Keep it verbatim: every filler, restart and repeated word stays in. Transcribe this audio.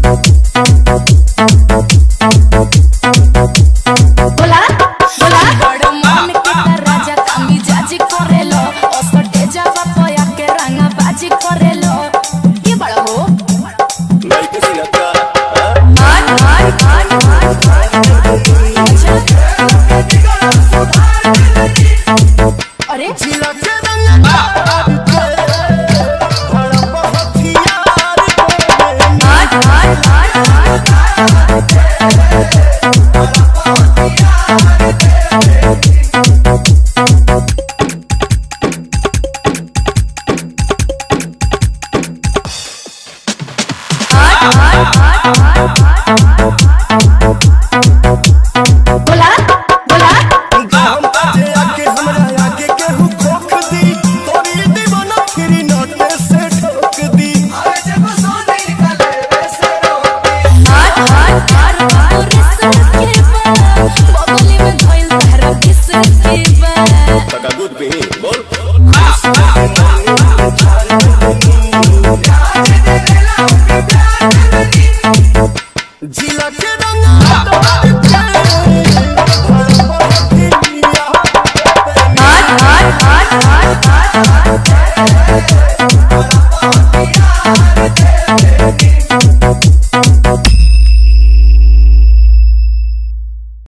बोला बोला बड़ मन के राजा कामी जाजी करेलो ओसटे जावा पया के रंगा बाजी करेलो ये बड़ा हो नहीं किसी ने क्या हां हां हां अरे जिला के रंग बड़ा बहुत यार हां हां बोला बोला हम बाजे आके हमरा आगे केहू खोख दी तोरी दीवाना फिरी नोटे से ठोक दी अरे जब सोने निकले वैसे रोके हां हां हां रिस के बा बगली में धइल तारा किस के बा तका दूध पी बोल जिला के रंग